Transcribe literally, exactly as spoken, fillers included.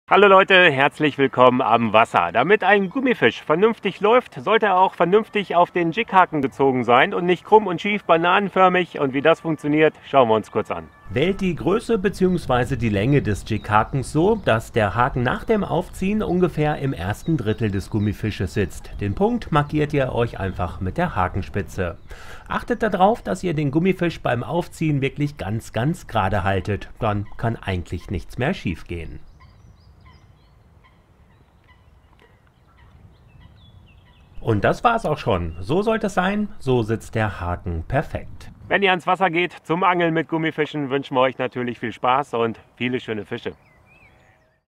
Hallo Leute, herzlich willkommen am Wasser. Damit ein Gummifisch vernünftig läuft, sollte er auch vernünftig auf den Jighaken gezogen sein und nicht krumm und schief bananenförmig. Und wie das funktioniert, schauen wir uns kurz an. Wählt die Größe bzw. die Länge des Jighakens so, dass der Haken nach dem Aufziehen ungefähr im ersten Drittel des Gummifisches sitzt. Den Punkt markiert ihr euch einfach mit der Hakenspitze. Achtet darauf, dass ihr den Gummifisch beim Aufziehen wirklich ganz, ganz gerade haltet. Dann kann eigentlich nichts mehr schief gehen. Und das war's auch schon. So sollte es sein, so sitzt der Haken perfekt. Wenn ihr ans Wasser geht zum Angeln mit Gummifischen, wünschen wir euch natürlich viel Spaß und viele schöne Fische.